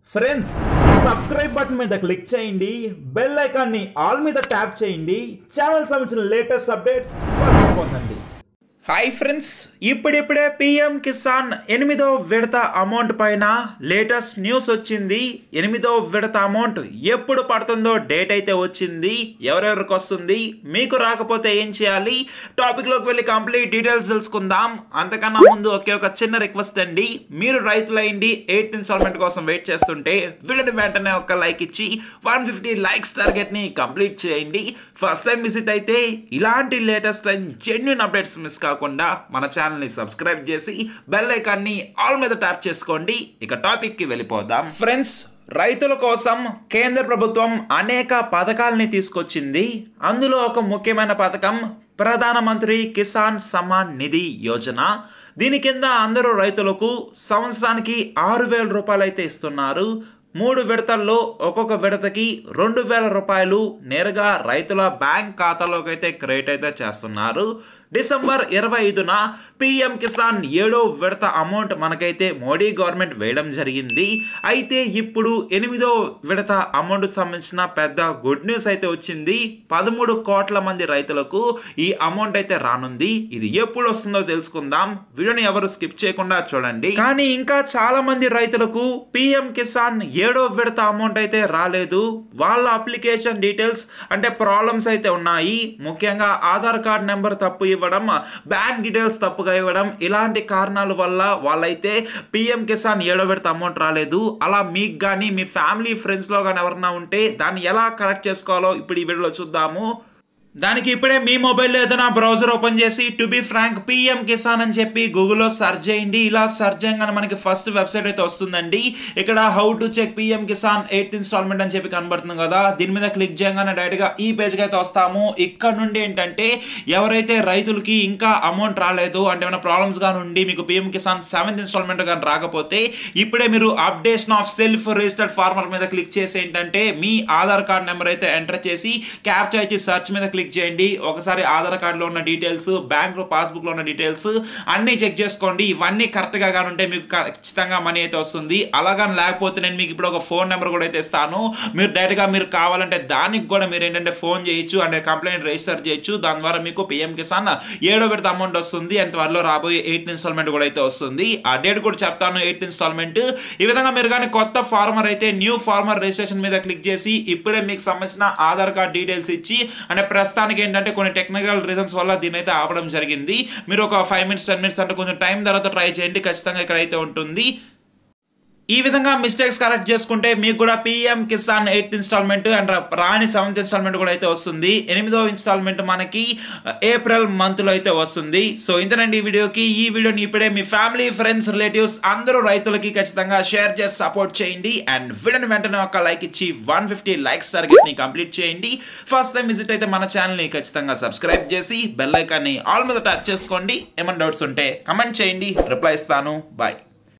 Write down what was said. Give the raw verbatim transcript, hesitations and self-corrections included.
Friends subscribe button మీద click చేయండి, bell ఐకాన్ని ఆల్ మీద ట్యాప్ చేయండి, ఛానల్ సంబంధించిన లేటెస్ట్ అప్డేట్స్ ఫస్ట్ పొందండి. హాయ్ ఫ్రెండ్స్, ఇప్పుడిప్పుడే పిఎం కిసాన్ ఎనిమిదో విడత అమౌంట్ పైన లేటెస్ట్ న్యూస్ వచ్చింది. ఎనిమిదో విడత అమౌంట్ ఎప్పుడు పడుతుందో డేట్ అయితే వచ్చింది. ఎవరెవరికి వస్తుంది, మీకు రాకపోతే ఏం చేయాలి, టాపిక్లోకి వెళ్ళి కంప్లీట్ డీటెయిల్స్ తెలుసుకుందాం. అంతకన్నా ముందు ఒకే ఒక చిన్న రిక్వెస్ట్ అండి, మీరు రైతులైండి ఎయిత్ ఇన్స్టాల్మెంట్ కోసం వెయిట్ చేస్తుంటే వీళ్ళని వెంటనే ఒక లైక్ ఇచ్చి వన్ ఫిఫ్టీ లైక్స్ టార్గెట్ని కంప్లీట్ చేయండి. ఫస్ట్ టైం విజిట్ అయితే ఇలాంటి latest and genuine updates miss కాకుండా మన ఛానల్ ని సబ్స్క్రైబ్ చేసి బెల్ ఐకాన్ ని ఆల్ మీద ట్యాప్ చేసుకోండి. ఇక టాపిక్ కి వెళ్ళిపోదాం. ఫ్రెండ్స్, రైతుల కోసం కేంద్ర ప్రభుత్వం అనేక పథకాలని తీసుకొచ్చింది. అందులో ఒక ముఖ్యమైన పథకం ప్రధానమంత్రి కిసాన్ సమ్మాన్ నిధి యోజన. దీని కింద అందరూ రైతులకు సంవత్సరానికి ఆరు వేల రూపాయలు అయితే ఇస్తున్నారు. మూడు విడతల్లో ఒక్కొక్క విడతకి రెండు వేల రూపాయలు నేరుగా రైతుల బ్యాంక్ ఖాతాలోకి అయితే క్రెడిట్ అయితే చేస్తున్నారు. డిసెంబర్ ఇరవై ఐదున పిఎం కిసాన్ ఏడో విడత అమౌంట్ మనకైతే మోడీ గవర్నమెంట్ వేయడం జరిగింది. అయితే ఇప్పుడు ఎనిమిదో విడత అమౌంట్ సంబంధించిన పెద్ద గుడ్ న్యూస్ అయితే వచ్చింది. పదమూడు కోట్ల మంది రైతులకు ఈ అమౌంట్ అయితే రానుంది. ఇది ఎప్పుడు వస్తుందో తెలుసుకుందాం. వీడియోని ఎవరు స్కిప్ చేయకుండా చూడండి. కానీ ఇంకా చాలా మంది రైతులకు పిఎం కిసాన్ ఏడో విడత అమౌంట్ అయితే రాలేదు. వాళ్ళ అప్లికేషన్ డీటెయిల్స్ అంటే ప్రాబ్లమ్స్ అయితే ఉన్నాయి. ముఖ్యంగా ఆధార్ కార్డ్ నెంబర్ తప్పు ఇవ్వడం, బ్యాంక్ డీటెయిల్స్ తప్పుగా ఇవ్వడం, ఇలాంటి కారణాల వల్ల వాళ్ళైతే పిఎం కిసాన్ ఏడో విడత అమౌంట్ రాలేదు. అలా మీకు కానీ మీ ఫ్యామిలీ ఫ్రెండ్స్లో కానీ ఎవరన్నా ఉంటే దాన్ని ఎలా కరెక్ట్ చేసుకోవాలో ఇప్పుడు ఈ వీడియోలో చూద్దాము. దానికి ఇప్పుడే మీ మొబైల్లో ఏదైనా బ్రౌజర్ ఓపెన్ చేసి to be frank PM Kisan అని చెప్పి గూగుల్లో సెర్చ్ చేయండి. ఇలా సెర్చ్ చేయగానే మనకి ఫస్ట్ వెబ్సైట్ అయితే వస్తుందండి. ఇక్కడ how to check PM Kisan eighth installment అని చెప్పి కనబడుతుంది కదా, దీని మీద క్లిక్ చేయగానే డైరెక్ట్గా ఈ పేజ్కి అయితే వస్తాము. ఇక్కడ నుండి ఏంటంటే ఎవరైతే రైతులకి ఇంకా అమౌంట్ రాలేదు అంటే ఏమైనా ప్రాబ్లమ్స్ కానీ ఉండి మీకు పిఎం కిసాన్ సెవెంత్ ఇన్స్టాల్మెంట్ కానీ రాకపోతే ఇప్పుడే మీరు updation of self registered farmer మీద క్లిక్ చేసి ఏంటంటే మీ ఆధార్ కార్డ్ నెంబర్ అయితే ఎంటర్ చేసి క్యాప్చా ఇచ్చి సెర్చ్ మీద క్లిక్ చేయండి. ఒకసారి ఆధార్ కార్డులో ఉన్న డీటెయిల్స్, బ్యాంక్ పాస్బుక్ లో ఉన్న డీటెయిల్స్ అన్ని చెక్ చేసుకోండి. ఇవన్నీ కరెక్ట్ గా ఉంటే మీకు ఖచ్చితంగా మనీ అయితే వస్తుంది. అలాగా లేకపోతే నేను మీకు ఇప్పుడు ఒక ఫోన్ నెంబర్ కూడా అయితే ఇస్తాను. మీరు డైరెక్ట్ గా మీరు కావాలంటే దానికి కూడా మీరు ఏంటంటే ఫోన్ చేయొచ్చు అంటే కంప్లైంట్ రిజిస్టర్ చేయొచ్చు. దాని ద్వారా మీకు పిఎం కిసాన్ ఏడో విడత అమౌంట్ వస్తుంది. అంత త్వరలో రాబోయే ఎయిత్ ఇన్స్టాల్మెంట్ కూడా అయితే వస్తుంది. ఆ డేట్ కూడా చెప్తాను, ఎయిత్ ఇన్స్టాల్మెంట్. ఈ విధంగా మీరు కానీ కొత్త ఫార్మర్ అయితే న్యూ ఫార్మర్ రిజిస్ట్రేషన్ మీద క్లిక్ చేసి ఇప్పుడే మీకు సంబంధించిన ఆధార్ కార్డ్ డీటెయిల్స్ ఇచ్చి అంటే ప్రస్తుతానికి ఏంటంటే కొన్ని టెక్నికల్ రీజన్స్ వల్ల దీని అయితే ఆపడం జరిగింది. మీరు ఒక ఫైవ్ మినిట్స్ టెన్ మినిట్స్ అంటే కొంచెం టైం తర్వాత ట్రై చేయండి, ఖచ్చితంగా ఇక్కడ అయితే ఉంటుంది. ఈ విధంగా మిస్టేక్స్ కరెక్ట్ చేసుకుంటే మీకు కూడా PM Kisan eighth installment and రాని సెవెంత్ ఇన్స్టాల్మెంట్ కూడా అయితే వస్తుంది. ఎనిమిదో ఇన్స్టాల్మెంట్ మనకి ఏప్రిల్ మంత్ లో అయితే వస్తుంది. సో ఇంతనండి ఈ వీడియోకి. ఈ వీడియోని ఇప్పుడే మీ ఫ్యామిలీ ఫ్రెండ్స్ రిలేటివ్స్ అందరూ రైతులకి ఖచ్చితంగా షేర్ చేసి సపోర్ట్ చేయండి. అండ్ వీడియోని వెంటనే ఒక లైక్ ఇచ్చి వన్ ఫిఫ్టీ లైక్స్ టార్గెట్ ని కంప్లీట్ చేయండి. ఫస్ట్ టైం విజిట్ అయితే మన ఛానల్ ని ఖచ్చితంగా సబ్స్క్రైబ్ చేసి బెల్ ఐకాన్ ని ఆల్ మీద ట్యాప్ చేసుకోండి. ఏమైనా డౌట్స్ ఉంటే కమెంట్ చేయండి, రిప్లై ఇస్తాను. బాయ్.